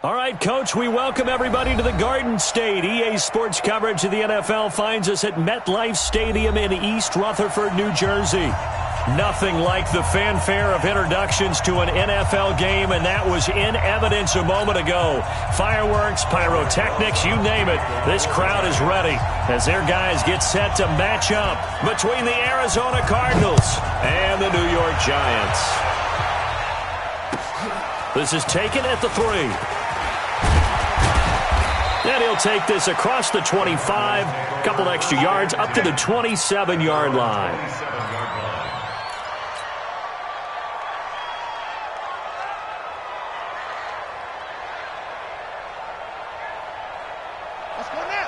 All right, Coach, we welcome everybody to the Garden State. EA Sports coverage of the NFL finds us at MetLife Stadium in East Rutherford, New Jersey. Nothing like the fanfare of introductions to an NFL game, and that was in evidence a moment ago. Fireworks, pyrotechnics, you name it. This crowd is ready as their guys get set to match up between the Arizona Cardinals and the New York Giants. This is taken at the 3. And he'll take this across the 25, a couple extra yards, up to the 27-yard line. Let's go now.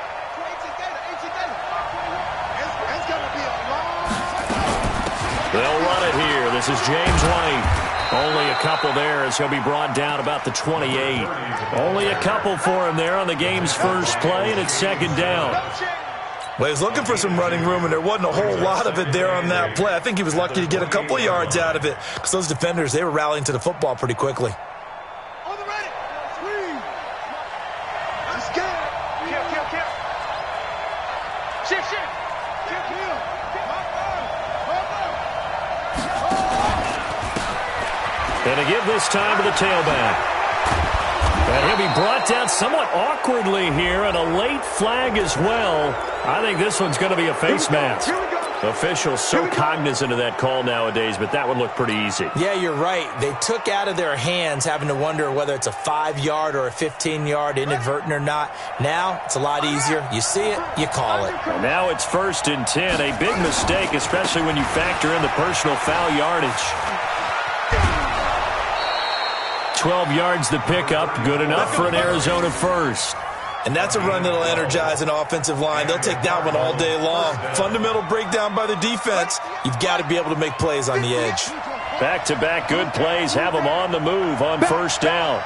It's going to be a long... They'll run it here. This is James White. Only a couple there as he'll be brought down about the 28. Only a couple for him there on the game's first play, and it's second down. Well, he was looking for some running room, and there wasn't a whole lot of it there on that play. I think he was lucky to get a couple of yards out of it because those defenders, they were rallying to the football pretty quickly. On the ready. Squeeze. Let's get it. Kill. Shift. Kill. And to give this time to the tailback. And he'll be brought down somewhat awkwardly here, and a late flag as well. I think this one's going to be a face mask. Officials so cognizant of that call nowadays, but that would look pretty easy. Yeah, you're right. They took out of their hands having to wonder whether it's a 5-yard or a 15-yard inadvertent or not. Now, it's a lot easier. You see it, you call it. And now it's 1st and 10. A big mistake, especially when you factor in the personal foul yardage. 12 yards the pickup, good enough for an Arizona first. And that's a run that'll energize an offensive line. They'll take that one all day long. Fundamental breakdown by the defense. You've got to be able to make plays on the edge. Back-to-back good plays have them on the move on first down.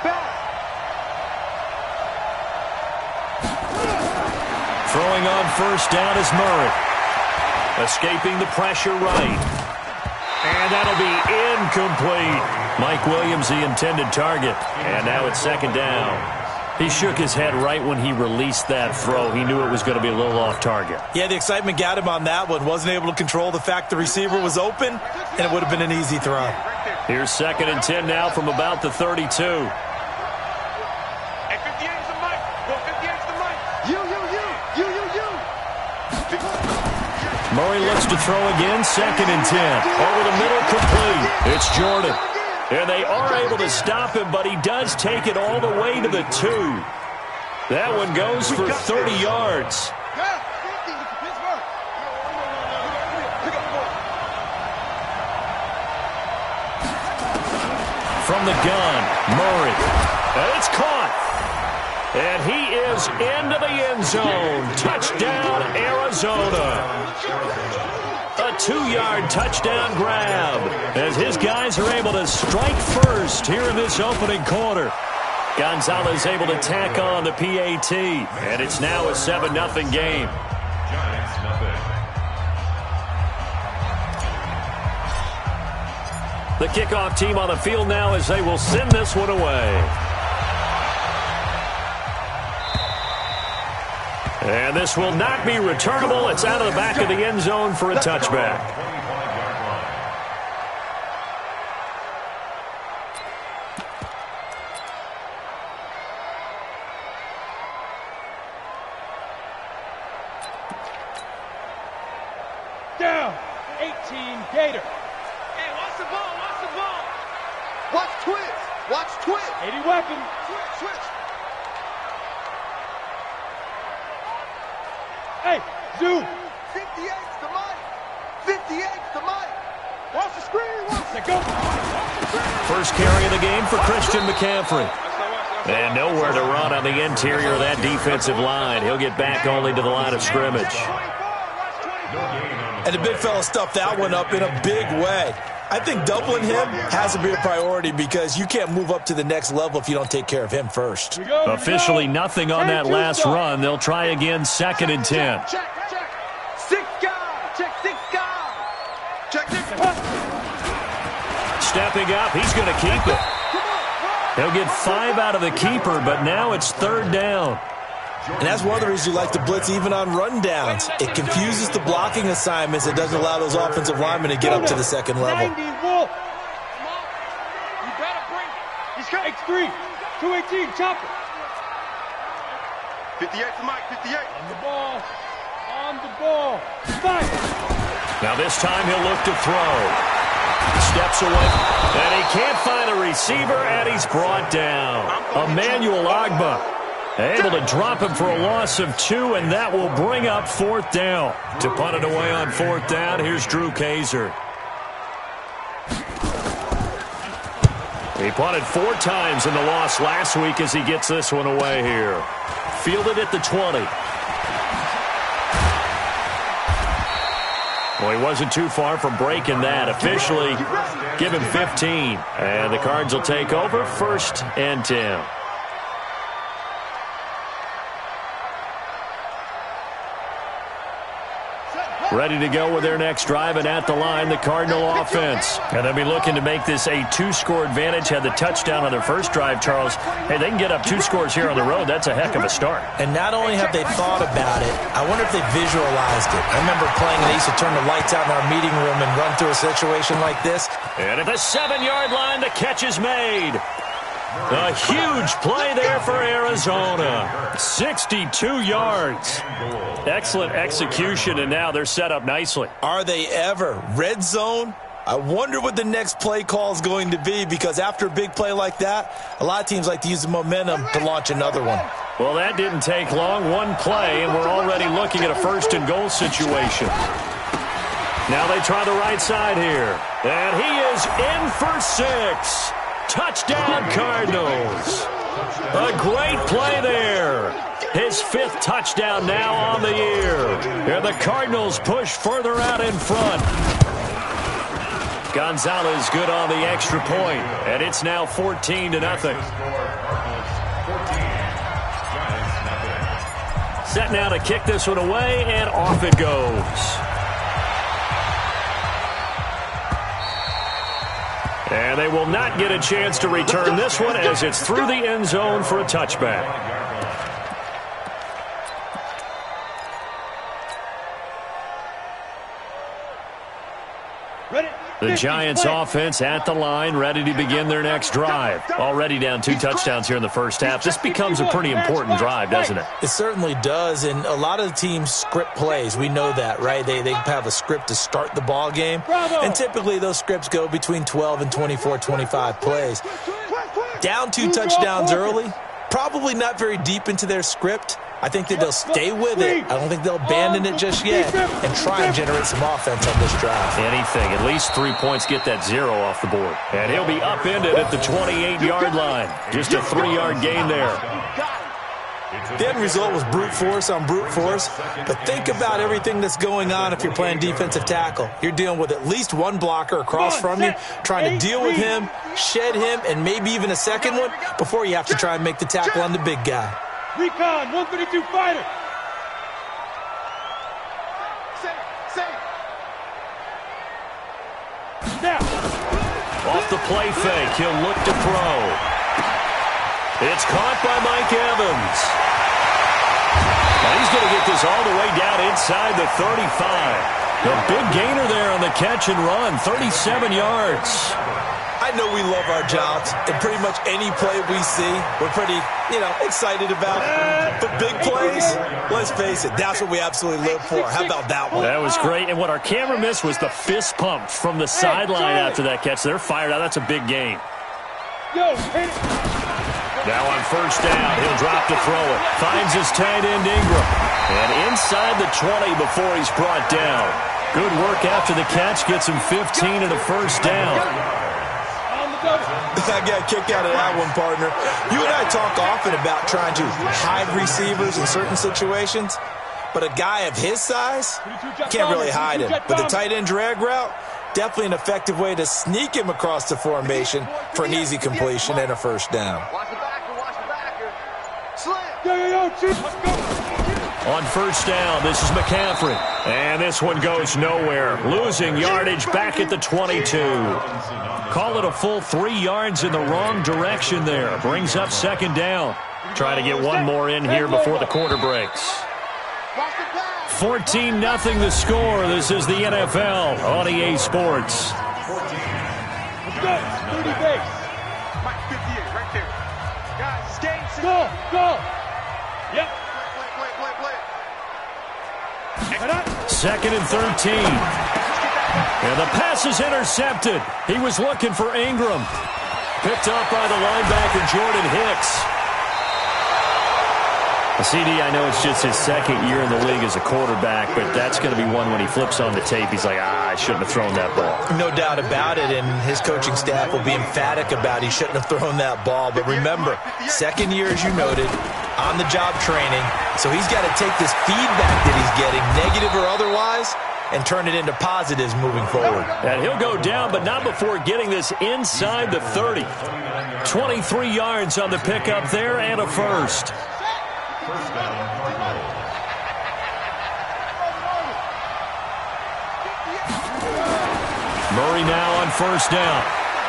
Throwing on first down is Murray. Escaping the pressure right. And that'll be incomplete. Mike Williams, the intended target. And now it's second down. He shook his head right when he released that throw. He knew it was going to be a little off target. Yeah, the excitement got him on that one. Wasn't able to control the fact the receiver was open, and it would have been an easy throw. Here's 2nd and 10 now from about the 32. Hey, 58's the mic. Go 58's the mic. You. Murray looks to throw again, 2nd and 10. Over the middle, complete. It's Jordan. And they are able to stop him, but he does take it all the way to the 2. That one goes for 30 yards. From the gun, Murray. And it's caught. And he is into the end zone. Touchdown, Arizona. A 2-yard touchdown grab as his guys are able to strike first here in this opening quarter. Gonzalez able to tack on the PAT, and it's now a 7-0 game. The kickoff team on the field now as they will send this one away. And this will not be returnable. It's out of the back of the end zone for a touchback. Down. 18 Gator. Hey, watch the ball. Watch twitch. 80 weapon. Switch. Hey, zoom. 58's the mic. Watch the screen. Go. First carry of the game for Christian McCaffrey. And nowhere to run on the interior of that defensive line. He'll get back only to the line of scrimmage. And the big fella stuffed that one up in a big way. I think doubling him has to be a priority because you can't move up to the next level if you don't take care of him first. Officially nothing on that last run. They'll try again, 2nd and 10. Check. 6 guys. Check 6 guys. Check. Stepping up, he's going to keep it. He'll get 5 out of the keeper, but now it's 3rd down. And that's one of the reasons you like to blitz even on rundowns. It confuses the blocking assignments. It doesn't allow those offensive linemen to get up to the second level. 90, Wolf. Come on. You gotta bring it. He's got X3. 218, chopper. 58 to Mike, 58. On the ball. On the ball. Fight. Now this time he'll look to throw. Steps away. And he can't find a receiver, and he's brought down. Emmanuel Agba able to drop him for a loss of 2, and that will bring up 4th down. To punt it away on 4th down, here's Drew Kaiser. He punted 4 times in the loss last week as he gets this one away here. Fielded at the 20. Well, he wasn't too far from breaking that. Officially, give him 15. And the Cards will take over 1st and 10. Ready to go with their next drive, and at the line, the Cardinal offense. And they'll be looking to make this a 2-score advantage. Had the touchdown on their first drive, Charles. Hey, they can get up 2 scores here on the road. That's a heck of a start. And not only have they thought about it, I wonder if they visualized it. I remember playing, and they used to turn the lights out in our meeting room and run through a situation like this. And at the 7-yard line, the catch is made. A huge play there for Arizona. 62 yards. Excellent execution, and now they're set up nicely. Are they ever? Red zone? I wonder what the next play call is going to be, because after a big play like that, a lot of teams like to use the momentum to launch another one. Well, that didn't take long. One play, and we're already looking at a 1st and goal situation. Now they try the right side here. And he is in for 6. Touchdown, Cardinals. A great play there. His 5th touchdown now on the year. And the Cardinals push further out in front. Gonzalez good on the extra point, and it's now 14-0. Set now to kick this one away, and off it goes. And they will not get a chance to return this one as it's through the end zone for a touchback. The Giants offense at the line, ready to begin their next drive. Already down 2 touchdowns here in the first half. This becomes a pretty important drive, doesn't it? It certainly does, and a lot of the teams script plays. We know that, right? They have a script to start the ball game, and typically those scripts go between 12 and 24, 25 plays. Down 2 touchdowns early, probably not very deep into their script. I think that they'll stay with it. I don't think they'll abandon it just yet and try and generate some offense on this drive. Anything. At least 3 points, get that 0 off the board. And he'll be upended at the 28-yard line. Just a 3-yard gain there. The end result was brute force on brute force. But think about everything that's going on if you're playing defensive tackle. You're dealing with at least one blocker across from you, trying to deal with him, shed him, and maybe even a second one before you have to try and make the tackle on the big guy. Recon, 132 fighter. Now. Off the play fake, he'll look to throw. It's caught by Mike Evans. And he's going to get this all the way down inside the 35. A big gainer there on the catch and run, 37 yards. I know we love our jobs, and pretty much any play we see, we're pretty, excited about. But big plays, let's face it, that's what we absolutely live for. How about that one? That was great, and what our camera missed was the fist pump from the sideline after that catch. They're fired out. That's a big gain. Now on 1st down, he'll drop to throw it. Finds his tight end, Ingram. And inside the 20 before he's brought down. Good work after the catch. Gets him 15 and a 1st down. I got a kick out of that one, partner. You and I talk often about trying to hide receivers in certain situations, but a guy of his size can't really hide him. But the tight end drag route, definitely an effective way to sneak him across the formation for an easy completion and a 1st down. On 1st down, this is McCaffrey. And this one goes nowhere. Losing yardage back at the 22. Call it a full 3 yards in the wrong direction there. Brings up second down. Try to get one more in here before the quarter breaks. 14-0 the score. This is the NFL on EA Sports. Let's go. 30 base. Mike 58 right there. Guys, it's game. Go. Yep. Play. Second and 13. And the pass is intercepted. He was looking for Ingram. Picked up by the linebacker, Jordan Hicks. CD, I know it's just his second year in the league as a quarterback, but that's going to be one when he flips on the tape. He's like, I shouldn't have thrown that ball. No doubt about it, and his coaching staff will be emphatic about he shouldn't have thrown that ball. But remember, second year, as you noted, on-the-job training, so he's got to take this feedback that he's getting, negative or otherwise, and turn it into positives moving forward. And he'll go down, but not before getting this inside the 30. 23 yards on the pickup there and a first. Murray now on first down.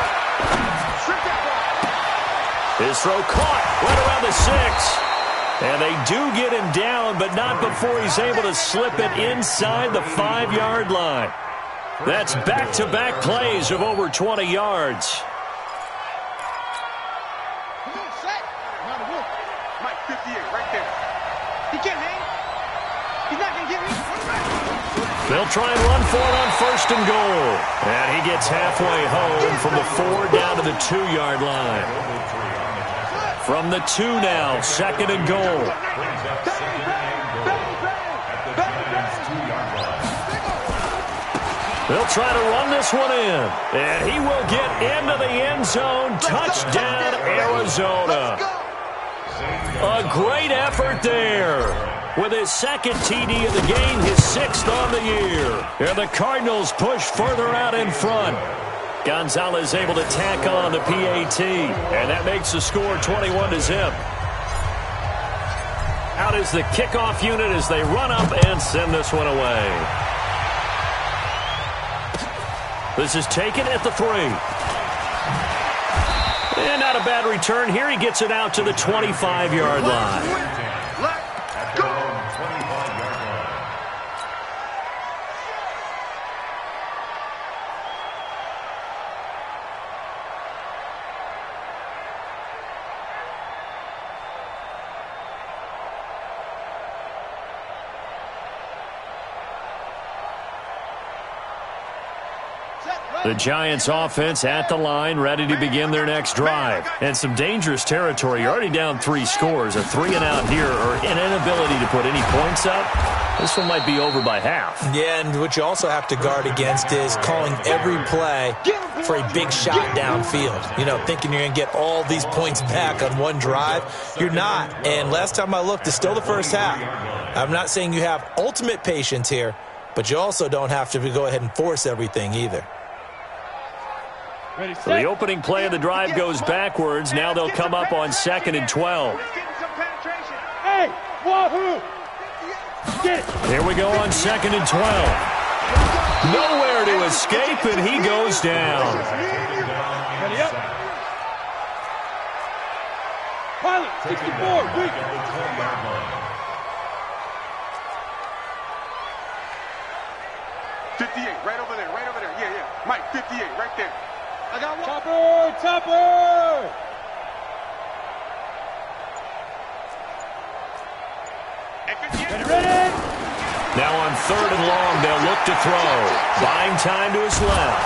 His throw caught right around the 6. And they do get him down, but not before he's able to slip it inside the 5-yard line. That's back-to-back plays of over 20 yards. Mike 58 right there. He can't hang. He's not going to get me. They'll try and run for it on first and goal. And he gets halfway home from the 4 down to the 2-yard line. From the 2 now, second and goal. They'll try to run this one in. And he will get into the end zone. Touchdown, Arizona. A great effort there. With his second TD of the game, his 6th on the year. And the Cardinals push further out in front. Gonzalez able to tack on the PAT. And that makes the score 21-0. Out is the kickoff unit as they run up and send this one away. This is taken at the 3. And not a bad return here. He gets it out to the 25-yard line. The Giants offense at the line, ready to begin their next drive. And some dangerous territory. You're already down 3 scores. A 3-and-out here or an inability to put any points up. This one might be over by half. Yeah, and what you also have to guard against is calling every play for a big shot downfield. You know, thinking you're going to get all these points back on one drive. You're not. And last time I looked, it's still the first half. I'm not saying you have ultimate patience here, but you also don't have to go ahead and force everything either. So the opening play of the drive goes backwards. Now they'll come up on 2nd and 12. Hey, wahoo! Here we go on 2nd and 12. Nowhere to escape, and he goes down. Ready up. Pilot, 64, weak. 58, right over there, right over there. Yeah. Mike, 58, right there. I got one. Topper! Ready? Now on 3rd and long, they'll look to throw. Buying time to his left.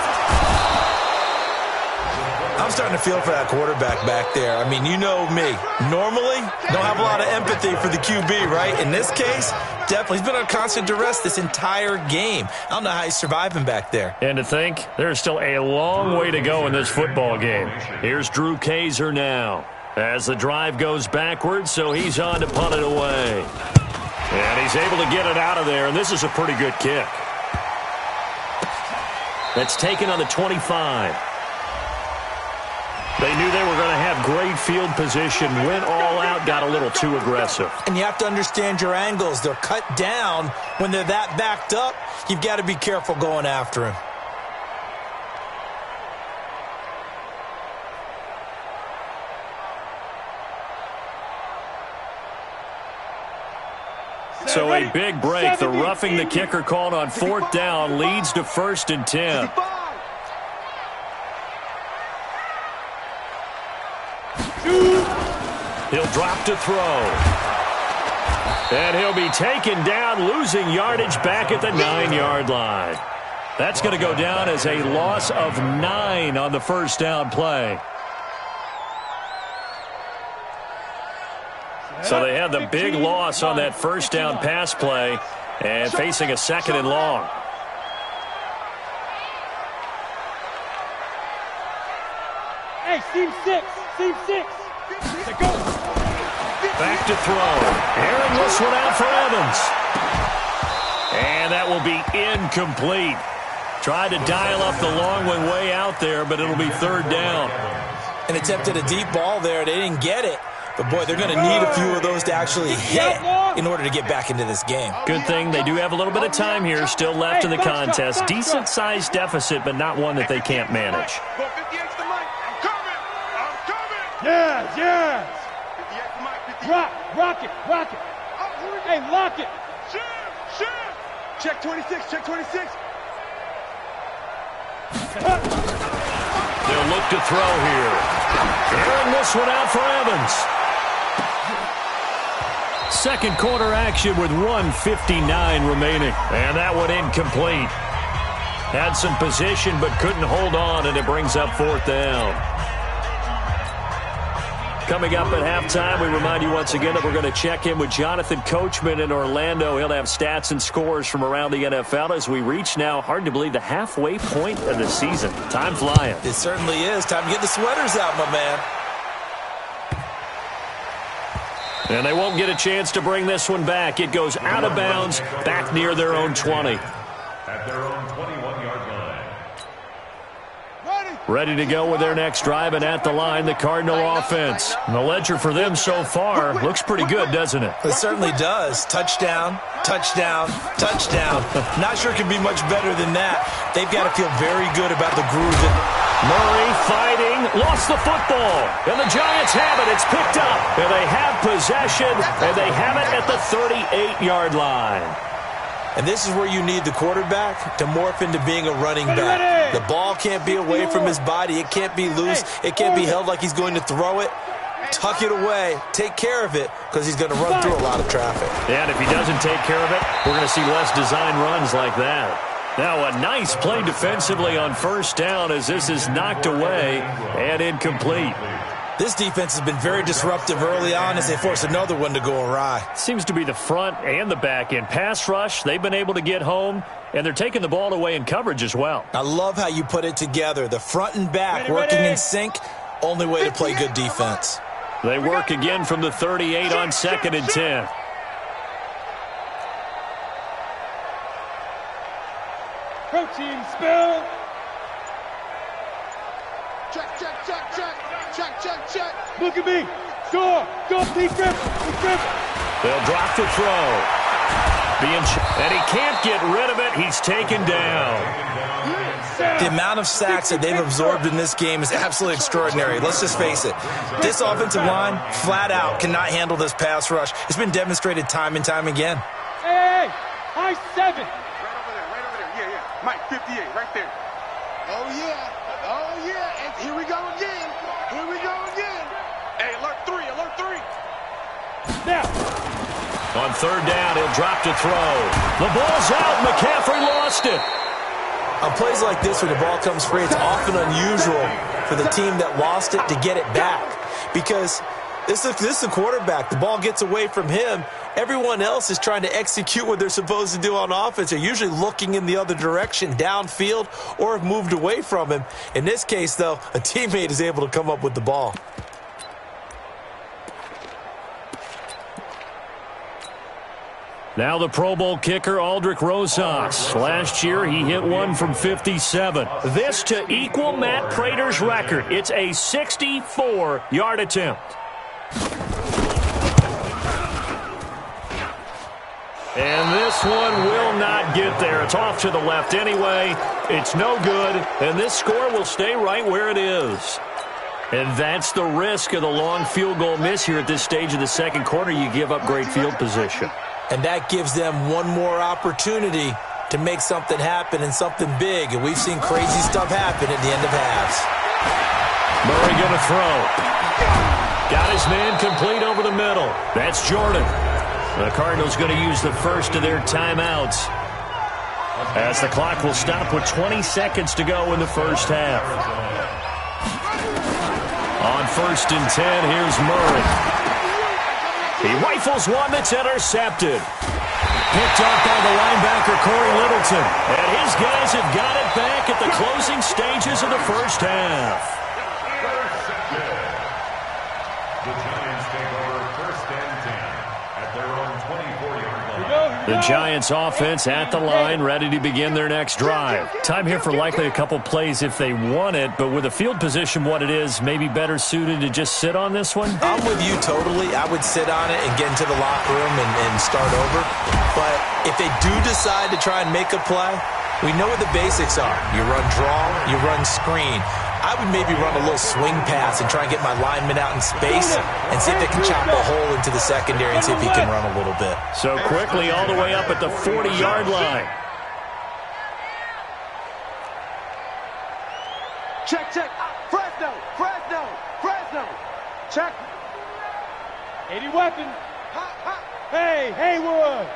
I'm starting to feel for that quarterback back there. I mean, you know me. Normally, don't have a lot of empathy for the QB, right? In this case, definitely. He's been on constant duress this entire game. I don't know how he's surviving back there. And to think, there's still a long way to go in this football game. Here's Drew Kaiser now. As the drive goes backwards, so he's on to punt it away. And he's able to get it out of there, and this is a pretty good kick. That's taken on the 25. They knew they were going to have great field position, went all out, got a little too aggressive. And you have to understand your angles. They're cut down. When they're that backed up, you've got to be careful going after him. So a big break. The roughing the kicker called on 4th down leads to 1st and 10. He'll drop to throw. And he'll be taken down, losing yardage back at the 9-yard line. That's going to go down as a loss of 9 on the 1st down play. So they had the big loss on that 1st down pass play and facing a 2nd and long. Hey, seam 6. Seam 6. Go. Back to throw. Aaron this one out for Evans. And that will be incomplete. Tried to dial up the long one way out there, but it'll be 3rd down. And attempted a deep ball there. They didn't get it. But, boy, they're going to need a few of those to actually hit in order to get back into this game. Good thing they do have a little bit of time here still left in the contest. Decent-sized deficit, but not one that they can't manage. Yes. Rock it. Hey, lock it. Check 26. They'll look to throw here. Airing this one out for Evans. Second quarter action with 1:59 remaining. And that one incomplete. Had some position but couldn't hold on, and it brings up 4th down. Coming up at halftime, we remind you once again that we're going to check in with Jonathan Coachman in Orlando. He'll have stats and scores from around the NFL as we reach now, hard to believe, the halfway point of the season. Time flying. It certainly is. Time to get the sweaters out, my man. And they won't get a chance to bring this one back. It goes out of bounds, back near their own 20. At their own 21-yard line. Ready to go with their next drive, and at the line, the Cardinal offense. And the ledger for them so far looks pretty good, doesn't it? It certainly does. Touchdown. Not sure it can be much better than that. They've got to feel very good about the groove. Murray fighting, lost the football, and the Giants have it. It's picked up, and they have possession, and they have it at the 38-yard line. And this is where you need the quarterback to morph into being a running back. The ball can't be away from his body. It can't be loose. It can't be held like he's going to throw it. Tuck it away. Take care of it, because he's going to run through a lot of traffic. Yeah, and if he doesn't take care of it, we're going to see less design runs like that. Now a nice play defensively on 1st down as this is knocked away and incomplete. This defense has been very disruptive early on as they force another one to go awry. Seems to be the front and the back end. Pass rush, they've been able to get home, and they're taking the ball away in coverage as well. I love how you put it together. The front and back working in sync, only way to play good defense. They work again from the 38 on 2nd and 10. Protein spill. Check. Look at me. Score. Go, Pete Griffin. They'll drop the throw. And he can't get rid of it. He's taken down. The amount of sacks that they've absorbed in this game is absolutely extraordinary. Let's just face it. This offensive line, flat out, cannot handle this pass rush. It's been demonstrated time and time again. Hey, high 7. Right over there. Yeah. Mike, 58, right there. Oh, yeah. And here we go again. Hey, alert 3. Now. On 3rd down, he'll drop to throw. The ball's out. McCaffrey lost it. On plays like this where the ball comes free, it's often unusual for the team that lost it to get it back. Because this is a quarterback. The ball gets away from him. Everyone else is trying to execute what they're supposed to do on offense. They're usually looking in the other direction, downfield, or have moved away from him. In this case, though, a teammate is able to come up with the ball. Now the Pro Bowl kicker, Aldrick Rosas. Last year, he hit one from 57. This to equal Matt Prater's record. It's a 64-yard attempt. And this one will not get there. It's off to the left anyway. It's no good, and this score will stay right where it is. And that's the risk of the long field goal miss here at this stage of the second quarter. You give up great field position. And that gives them one more opportunity to make something happen and something big. And we've seen crazy stuff happen at the end of halves. Murray going to throw. Got his man complete over the middle. That's Jordan. The Cardinals going to use the first of their timeouts, as the clock will stop with 20 seconds to go in the first half. On 1st and 10, here's Murray. He rifles one that's intercepted. Picked up by the linebacker, Corey Littleton. And his guys have got it back at the closing stages of the first half. The Giants take over 1st and 10 at their own 24-yard line. The Giants offense at the line, ready to begin their next drive. Time here for likely a couple plays if they want it, but with the field position what it is, maybe better suited to just sit on this one? I'm with you totally. I would sit on it and get into the locker room and start over. But if they do decide to try and make a play, we know what the basics are. You run draw, you run screen. I would maybe run a little swing pass and try and get my lineman out in space and see if they can chop a hole into the secondary and see if he can run a little bit. So quickly all the way up at the 40-yard line. Check, check. Fresno, Fresno, Fresno. Check. 80 weapon. Hey, Haywood.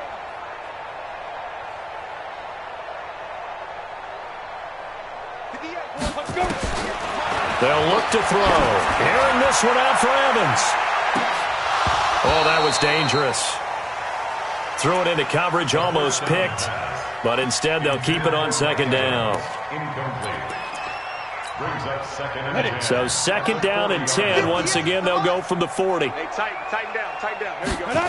Let's go. They'll look to throw. Airing this one out for Evans. Oh, that was dangerous. Threw it into coverage, almost picked. But instead, they'll keep it on 2nd down. Incomplete. Brings up 2nd and 10. So 2nd down and 10. Once again, they'll go from the 40. Hey, tighten down, tighten down. There you go.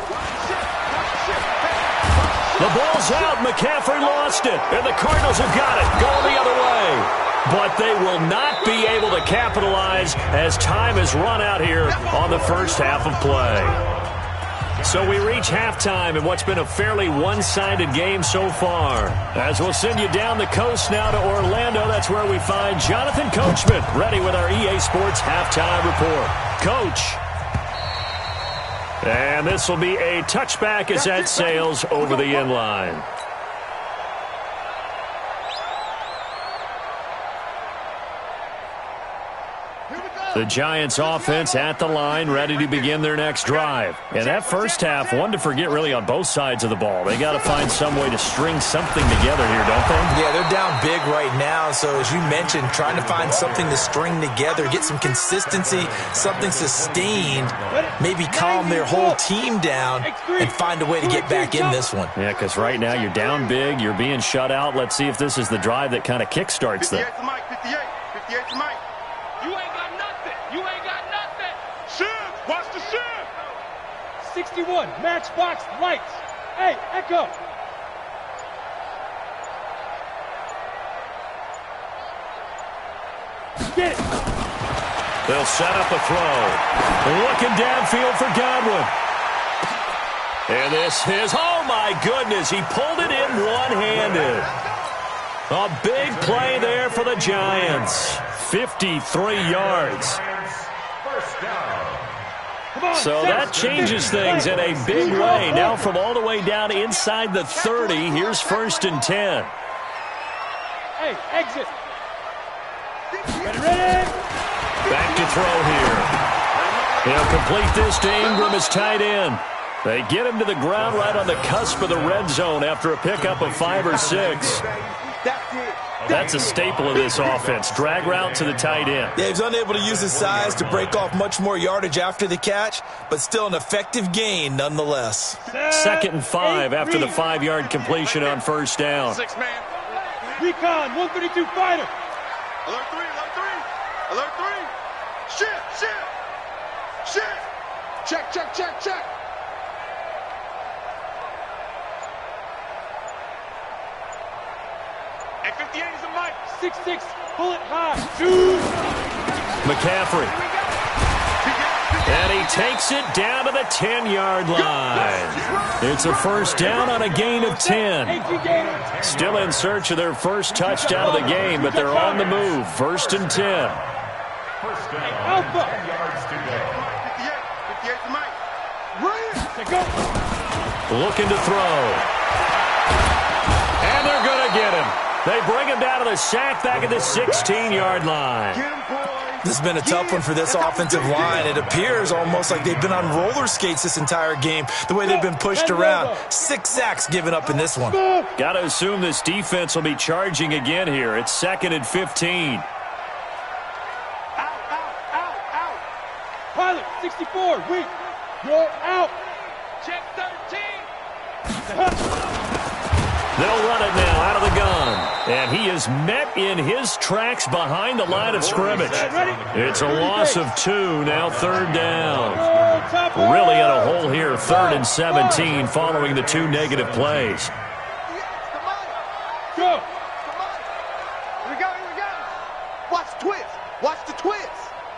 The ball's out. McCaffrey lost it. And the Cardinals have got it. Going the other way. But they will not be able to capitalize as time has run out here on the first half of play. So we reach halftime in what's been a fairly one-sided game so far. As we'll send you down the coast now to Orlando, that's where we find Jonathan Coachman, ready with our EA Sports halftime report. Coach. And this will be a touchback as that sails over the end line. The Giants offense at the line, ready to begin their next drive. And that first half, one to forget really on both sides of the ball. They got to find some way to string something together here, don't they? Yeah, they're down big right now. So as you mentioned, trying to find something to string together, get some consistency, something sustained, maybe calm their whole team down and find a way to get back in this one. Yeah, because right now you're down big, you're being shut out. Let's see if this is the drive that kind of kickstarts them. 58 to Mike, 58. 58 to Mike. You ain't got nothing. You ain't got nothing. Shift. Watch the shift. 61. Matchbox lights. Hey, Echo. Get it. They'll set up a throw. Looking downfield for Godwin. And this is, oh my goodness, he pulled it in one-handed. A big play there for the Giants. 53 yards. First down. So that changes things in a big way. Now from all the way down inside the 30, here's 1st and 10. Hey, exit. Ready? Back to throw here. He'll complete this to Ingram as tight end. They get him to the ground right on the cusp of the red zone after a pickup of 5 or 6. That's a staple of this offense. Drag route to the tight end. Yeah, he's unable to use his size to break off much more yardage after the catch, but still an effective gain nonetheless. 2nd and 5 after the 5-yard completion on 1st down. 6 man. Recon, 132 fighter. Alert 3, alert 3. Alert 3. Shift, shift. Shift. Check, check, check, check. Hey, 58 is a Mike. 6'6", bullet high. Shoot. McCaffrey. And he takes it down to the 10-yard line. It's a first down on a gain of 10. Still in search of their first touchdown of the game, but they're on the move. 1st and 10. First down. Alpha. 10 yards to go. 58 to Mike. Run it. Go. looking to throw. And they're going to get him. They bring him down to the sack back at the 16-yard line. This has been a tough one for this offensive line. It appears almost like they've been on roller skates this entire game, the way they've been pushed around. 6 sacks given up in this one. Got to assume this defense will be charging again here. It's 2nd and 15. Pilot, 64, weak. You're out. Check 13. They'll run it now out of the gun. And he is met in his tracks behind the line of scrimmage. It's a loss of 2, now 3rd down. Really in a hole here, 3rd and 17 following the 2 negative plays. Go. Here we go. Watch the twist. Watch the twist.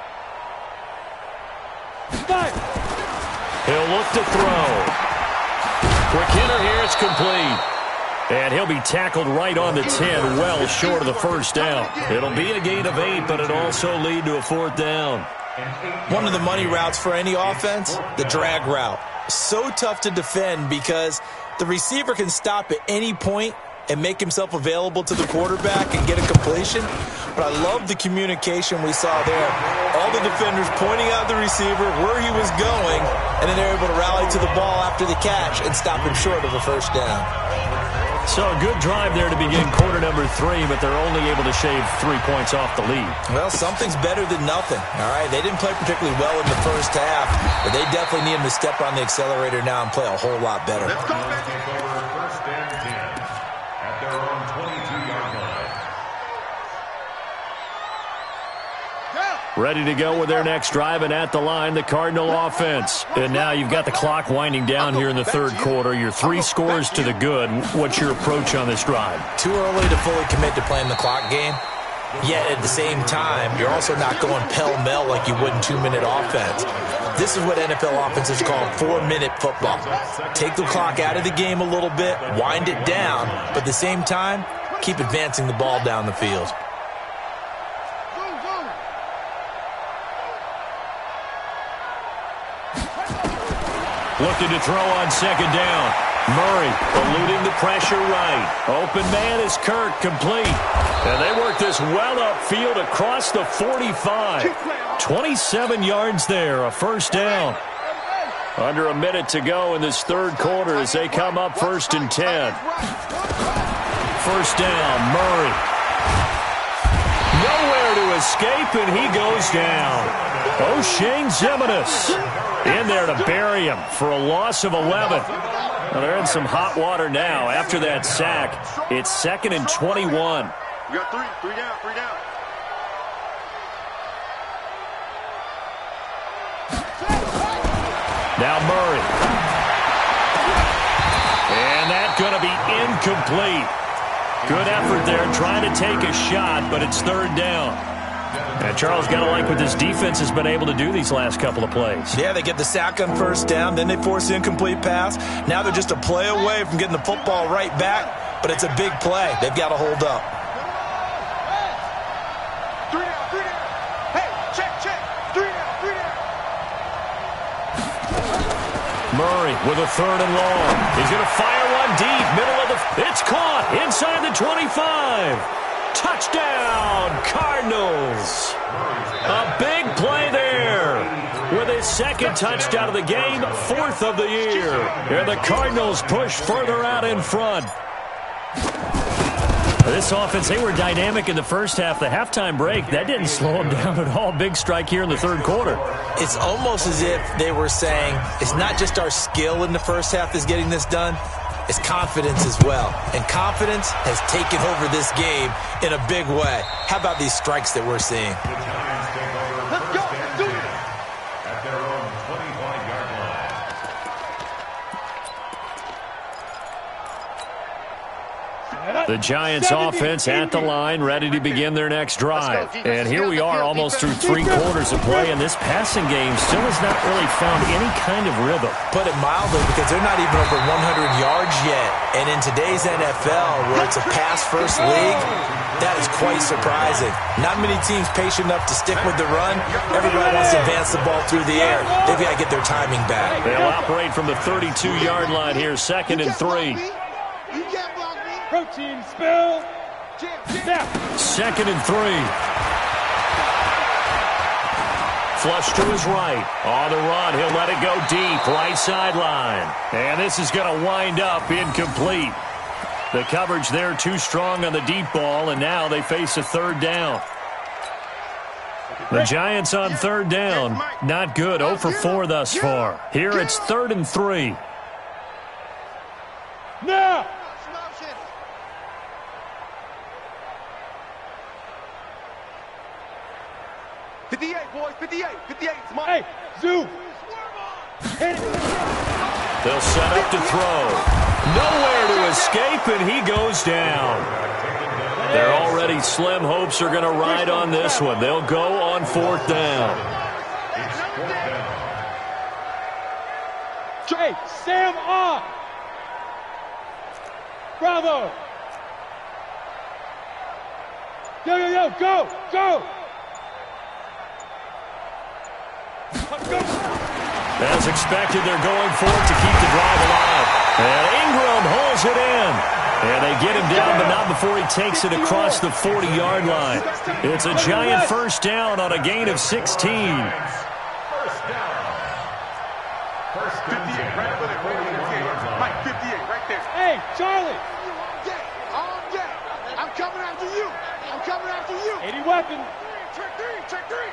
He'll look to throw. Quick hitter here, it's complete. And he'll be tackled right on the 10, well short of the first down. It'll be a gain of 8, but it'll also lead to a 4th down. One of the money routes for any offense, the drag route. So tough to defend because the receiver can stop at any point and make himself available to the quarterback and get a completion. But I love the communication we saw there. All the defenders pointing out the receiver, where he was going, and then they're able to rally to the ball after the catch and stop him short of a first down. So a good drive there to begin quarter number 3, but they're only able to shave 3 points off the lead. Well, something's better than nothing, all right? They didn't play particularly well in the first half, but they definitely need them to step on the accelerator now and play a whole lot better. Let's go, baby. Take over 1st and 10 at their own 22-yard line. Ready to go with their next drive, and at the line, the Cardinal offense. And now you've got the clock winding down here in the 3rd quarter. You're 3 scores to the good. What's your approach on this drive? Too early to fully commit to playing the clock game. Yet at the same time, you're also not going pell-mell like you would in 2-minute offense. This is what NFL offenses call 4-minute football. Take the clock out of the game a little bit, wind it down, but at the same time, keep advancing the ball down the field. Looking to throw on 2nd down. Murray eluding the pressure right. Open man is Kirk, complete. And they work this well upfield across the 45. 27 yards there, a first down. Under a minute to go in this 3rd quarter as they come up 1st and 10. First down, Murray. Nowhere to escape, and he goes down. O'Shane Zimenez in there to bury him for a loss of 11. Well, they're in some hot water now after that sack. It's 2nd and 21. We got 3 down. Now Murray. And that's going to be incomplete. Good effort there trying to take a shot, but it's 3rd down. And Charles, got to like what this defense has been able to do these last couple of plays. Yeah, they get the sack on first down, then they force the incomplete pass. Now they're just a play away from getting the football right back, but it's a big play. They've got to hold up. 3 down. Hey, check. 3 down. Murray with a 3rd and long. He's going to fire one deep, middle of the... It's caught inside the 25. Touchdown, Cardinals. A big play there with his 2nd touchdown of the game, 4th of the year. And the Cardinals push further out in front. This offense, they were dynamic in the first half. The halftime break, that didn't slow them down at all. Big strike here in the 3rd quarter. It's almost as if they were saying, it's not just our skill in the first half that's getting this done. It's confidence as well. And confidence has taken over this game in a big way. How about these strikes that we're seeing? Let's go. Do it. At their own 25-yard line. The Giants offense at the line, ready to begin their next drive. And here we are almost through 3 quarters of play, and this passing game still has not really found any kind of rhythm. Put it mildly, because they're not even over 100 yards yet. And in today's NFL, where it's a pass-first league, that is quite surprising. Not many teams patient enough to stick with the run. Everybody wants to advance the ball through the air. They've got to get their timing back. They'll operate from the 32-yard line here, 2nd and 3. Protein spill. Snap. 2nd and 3. Flush to his right. On the run, he'll let it go deep, right sideline. And this is going to wind up incomplete. The coverage there too strong on the deep ball, and now they face a 3rd down. The Giants on 3rd down. Not good. 0 for 4 thus far. Here it's 3rd and 3. Now. 58, boys, 58. 58, it's mine. Hey, zoom. Hit it. They'll set up to throw. Nowhere to escape, and he goes down. Their already slim hopes are going to ride on this one. They'll go on 4th down. Hey, Sam on. Bravo. Yo, go, go. As expected, they're going for it to keep the drive alive. And Ingram holds it in. And they get him down, but not before he takes it across the 40-yard line. It's a Giant 1st down on a gain of 16. 58, right with it. Mike, 58, right there. Hey, Charlie. All day. I'm coming after you. I'm coming after you. 80 weapon. Check 3, check 3.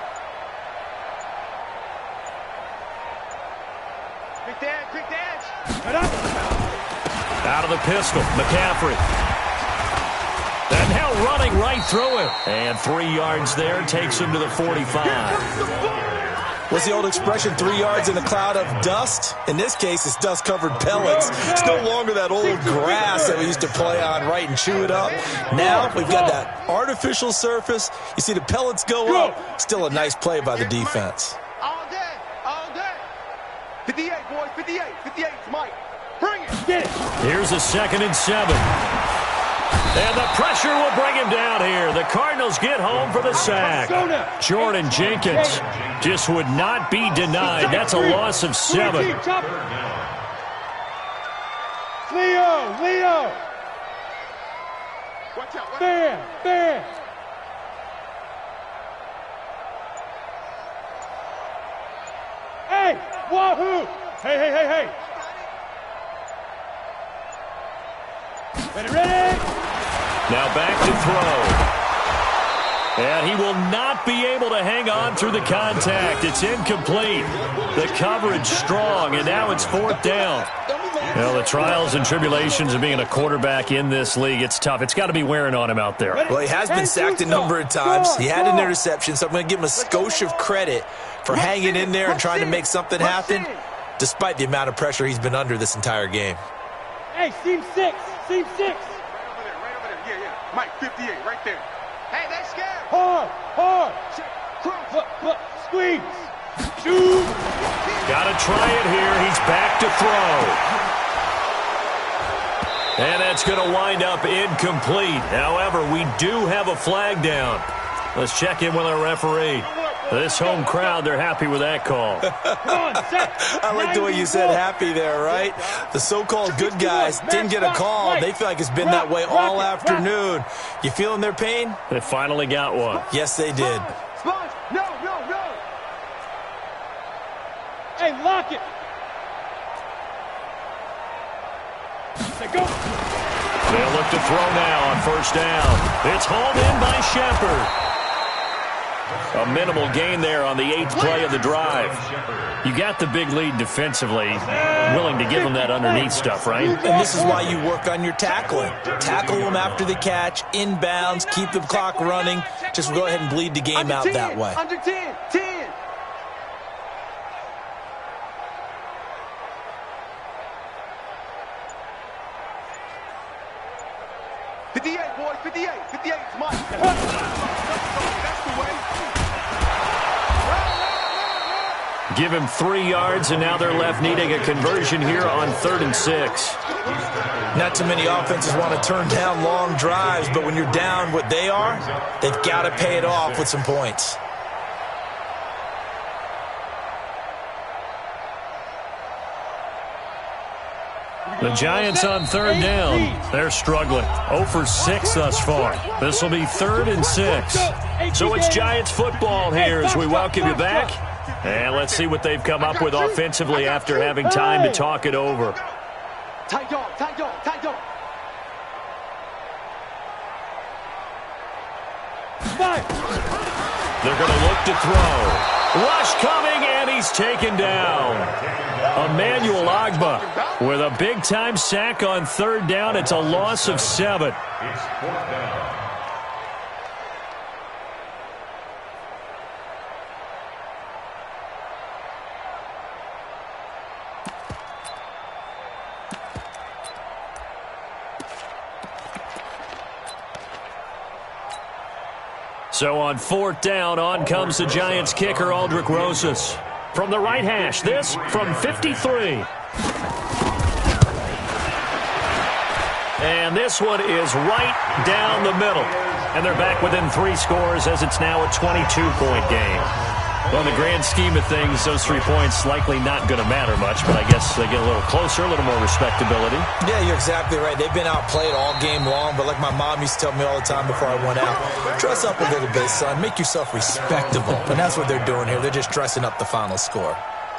Quick dance. Cut up. Out of the pistol, McCaffrey. And now running right through him. And 3 yards there takes him to the 45. What's the old expression, 3 yards in a cloud of dust? In this case, it's dust-covered pellets. It's no longer that old grass that we used to play on, right, and chew it up. Now we've got that artificial surface. You see the pellets go up. Still a nice play by the defense. All day. 58, boys, 58. 58, it's Mike. Bring it. Get it. Here's a 2nd and 7. And the pressure will bring him down here. The Cardinals get home for the sack. Jordan Jenkins just would not be denied. That's a loss of 7. Leo. Watch out. Bam. Hey, wahoo. Hey. Ready. Now back to throw. And he will not be able to hang on through the contact. It's incomplete. The coverage strong, and now it's 4th down. Well, the trials and tribulations of being a quarterback in this league, it's tough. It's got to be wearing on him out there. Well, he has been sacked a number of times. He had an interception, so I'm going to give him a skosh of credit for hanging in there and trying to make something happen, despite the amount of pressure he's been under this entire game. Hey, seam 6. Right over there. Yeah. Mike, 58, right there. Hey, they scared. Hard. Squeeze. Shoot. Got to try it here. He's back to throw. And that's going to wind up incomplete. However, we do have a flag down. Let's check in with our referee. This home crowd, they're happy with that call. I like the way you said happy there, right? The so-called good guys didn't get a call. They feel like it's been that way all afternoon. You feeling their pain? They finally got one. Yes, they did. Sponge. No. Hey, lock it. Go. They'll look to throw now on 1st down. It's hauled in by Shepard. A minimal gain there on the 8th play of the drive. You got the big lead defensively. Willing to give them that underneath stuff, right? And this is why you work on your tackling. Tackle them after the catch, inbounds, keep the clock running. Just go ahead and bleed the game out that way. Under 10. 58, 58, boys, 58. 58 is mine. That's the way. Give him 3 yards, and now they're left needing a conversion here on 3rd and 6. Not too many offenses want to turn down long drives, but when you're down what they are, they've got to pay it off with some points. The Giants on 3rd down. They're struggling. 0 for 6 thus far. This will be 3rd and 6. So it's Giants football here as we welcome you back. And let's see what they've come up with offensively after having time to talk it over. Tight dog, tight dog, tight dog. They're going to look to throw. Rush coming, and he's taken down. Emmanuel Ogbah with a big-time sack on 3rd down. It's a loss of 7. It's 4th down. So on 4th down, on comes the Giants kicker, Aldrick Rosas. From the right hash, this from 53. And this one is right down the middle. And they're back within 3 scores as it's now a 22-point game. Well, in the grand scheme of things, those 3 points likely not going to matter much, but I guess they get a little closer, a little more respectability. Yeah, you're exactly right. They've been outplayed all game long, but like my mom used to tell me all the time before I went out, dress up a little bit, son. Make yourself respectable. And that's what they're doing here. They're just dressing up the final score.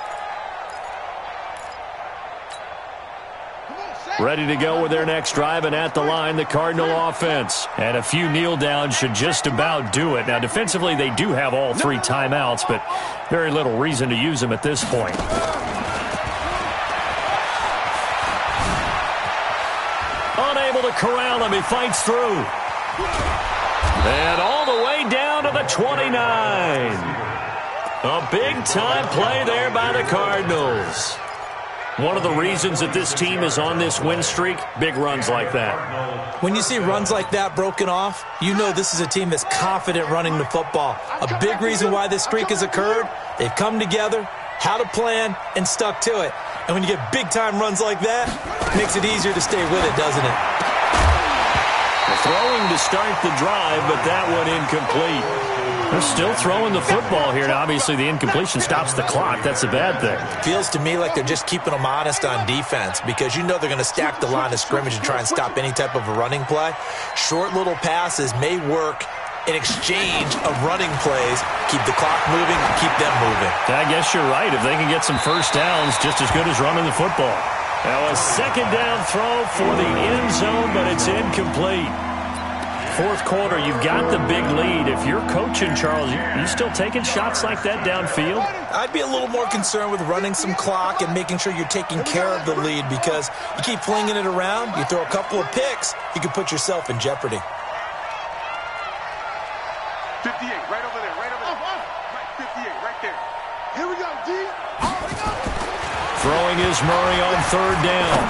Ready to go with their next drive, and at the line, the Cardinal offense. And a few kneel downs should just about do it. Now, defensively, they do have all 3 timeouts, but very little reason to use them at this point. Unable to corral him. He fights through. And all the way down to the 29. A big-time play there by the Cardinals. One of the reasons that this team is on this win streak, big runs like that. When you see runs like that broken off, you know this is a team that's confident running the football. A big reason why this streak has occurred, they've come together, had a plan, and stuck to it. And when you get big-time runs like that, it makes it easier to stay with it, doesn't it? Throwing to start the drive, but that one incomplete. They're still throwing the football here. Now, obviously, the incompletion stops the clock. That's a bad thing. Feels to me like they're just keeping them honest on defense because you know they're going to stack the line of scrimmage and try and stop any type of a running play. Short little passes may work in exchange of running plays. Keep the clock moving, keep them moving. I guess you're right. If they can get some first downs, just as good as running the football. Now, a 2nd down throw for the end zone, but it's incomplete. 4th quarter, you've got the big lead. If you're coaching, Charles, you still taking shots like that downfield? I'd be a little more concerned with running some clock and making sure you're taking care of the lead because you keep flinging it around, you throw a couple of picks, you can put yourself in jeopardy. 58, right over there, right over there. Right, 58, right there. Here we go, D. Oh, we go. Throwing is Murray on 3rd down.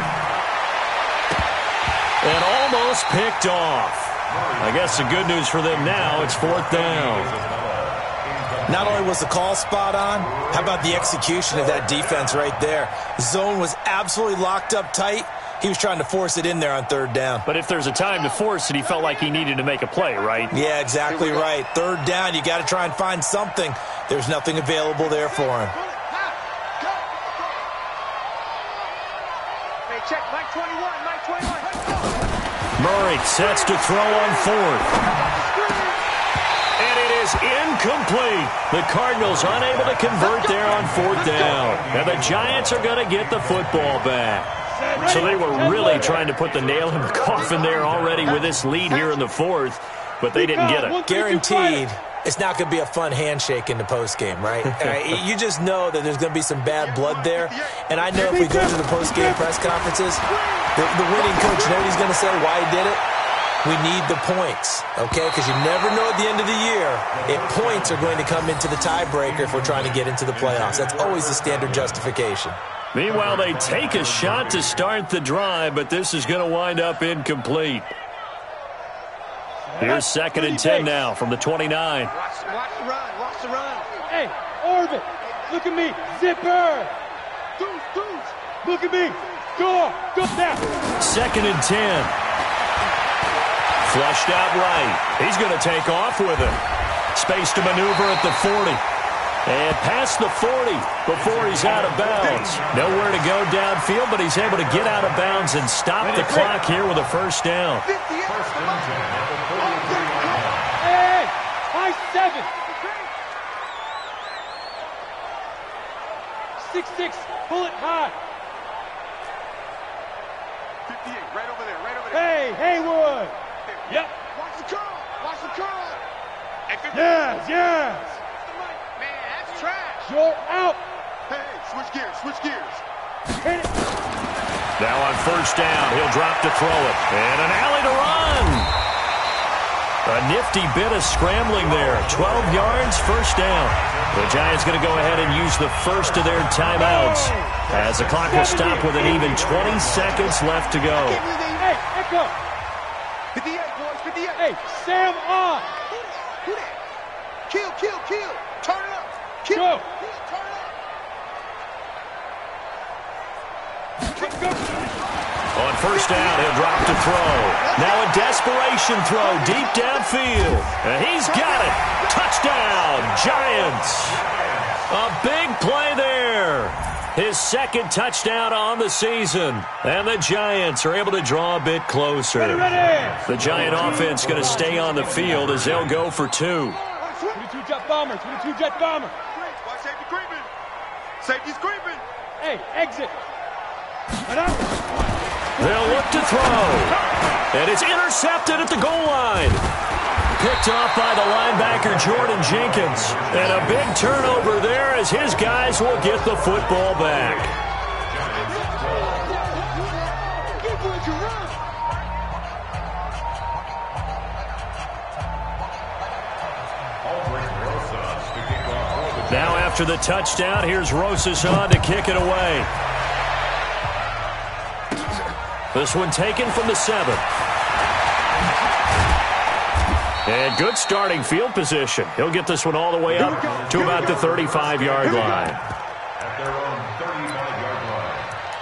And almost picked off. I guess the good news for them now, it's 4th down. Not only was the call spot on, how about the execution of that defense right there? The zone was absolutely locked up tight. He was trying to force it in there on 3rd down. But if there's a time to force it, he felt like he needed to make a play, right? Yeah, exactly right. 3rd down, you got to try and find something. There's nothing available there for him. Hey, check, Mike 21, Mike 21. Murray sets to throw on 4th. And it is incomplete. The Cardinals unable to convert there on 4th down. And the Giants are going to get the football back. So they were really trying to put the nail in the coffin there already with this lead here in the 4th, but they didn't get it. Guaranteed. It's not going to be a fun handshake in the postgame, right? You just know that there's going to be some bad blood there. And I know if we go to the postgame press conferences, the winning coach, you know what he's going to say, why he did it? We need the points, okay? Because you never know at the end of the year if points are going to come into the tiebreaker if we're trying to get into the playoffs. That's always the standard justification. Meanwhile, they take a shot to start the drive, but this is going to wind up incomplete. Here's 2nd and 10 now from the 29. Watch the run. Watch the run. Hey, Orbit, look at me. Zipper. Deuce. Look at me. Go now. 2nd and 10. Flushed out right. He's going to take off with it. Space to maneuver at the 40. And past the 40 before he's out of bounds. Nowhere to go downfield, but he's able to get out of bounds and stop the clock here with a first down. Hey, high 7. 6'6", pull it high. 58, right over there. Hey, Haywood. Yep. Watch the curl. Yes. Man, that's trash. You're out. Hey, switch gears. Hit it. Now on first down, he'll drop to throw it. And an alley to run. A nifty bit of scrambling there. 12 yards, first down. The Giants going to go ahead and use the first of their timeouts as the clock will stop with an even 20 seconds left to go. Hey, Echo. 58, boys, 58. Hey, Sam on. Who that? Kill. Turn it up. Go. Turn it up. On first down, he'll drop to throw. Now a desperation throw deep downfield. And he's got it. Touchdown, Giants. A big play there. His 2nd touchdown on the season. And the Giants are able to draw a bit closer. Ready. The Giant offense going to stay on the field as they'll go for 2. 22 jet bomber. Watch safety creeping. Safety's creeping. Hey, exit. And out. They'll look to throw. And it's intercepted at the goal line. Picked off by the linebacker, Jordan Jenkins. And a big turnover there as his guys will get the football back. Now after the touchdown, here's Rosas on to kick it away. This one taken from the 7. And good starting field position. He'll get this one all the way up to about the 35-yard line. At their own 35-yard line.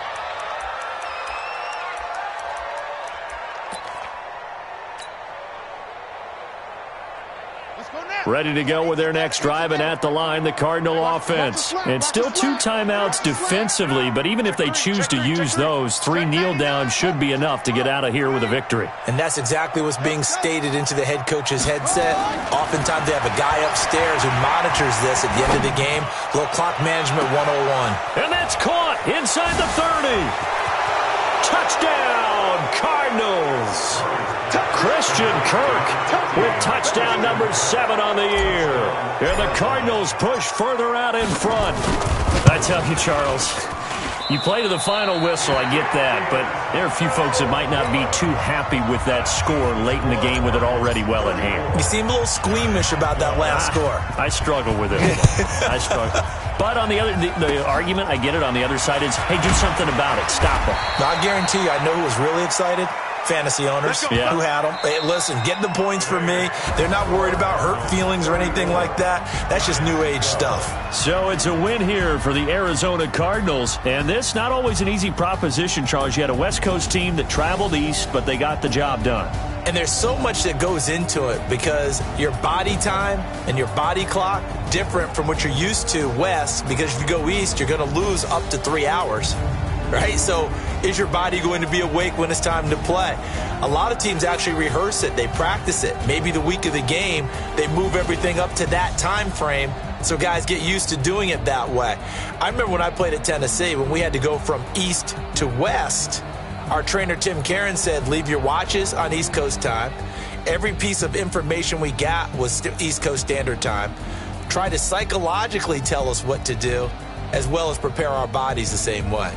Ready to go with their next drive, and at the line, the Cardinal offense. And still 2 timeouts defensively, but even if they choose to use those, 3 kneel downs should be enough to get out of here with a victory. And that's exactly what's being stated into the head coach's headset. Oftentimes they have a guy upstairs who monitors this at the end of the game. Little clock management 101. And that's caught inside the 30. Touchdown, Cardinals. Christian Kirk with touchdown number 7 on the year. And the Cardinals push further out in front. I tell you, Charles, you play to the final whistle, I get that, but there are a few folks that might not be too happy with that score late in the game with it already well in hand. You seem a little squeamish about that last score. I struggle with it. I struggle. But on the other, the argument, I get it, on the other side is, hey, do something about it. Stop them. Now, I guarantee you, I know who was really excited. Fantasy owners who had them. Hey, listen, get the points for me. They're not worried about hurt feelings or anything like that. That's just new age stuff. So it's a win here for the Arizona Cardinals. And this, not always an easy proposition, Charles. You had a West Coast team that traveled east, but they got the job done. And there's so much that goes into it because your body time and your body clock different from what you're used to west, because if you go east, you're going to lose up to 3 hours. Right? So is your body going to be awake when it's time to play? A lot of teams actually rehearse it. They practice it. Maybe the week of the game, they move everything up to that time frame so guys get used to doing it that way. I remember when I played at Tennessee, when we had to go from east to west, our trainer Tim Karen said, leave your watches on East Coast time. Every piece of information we got was East Coast Standard Time. Try to psychologically tell us what to do, as well as prepare our bodies the same way.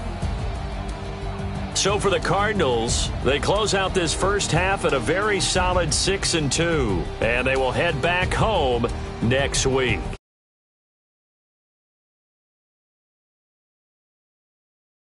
So for the Cardinals, they close out this first half at a very solid 6-2, and they will head back home next week.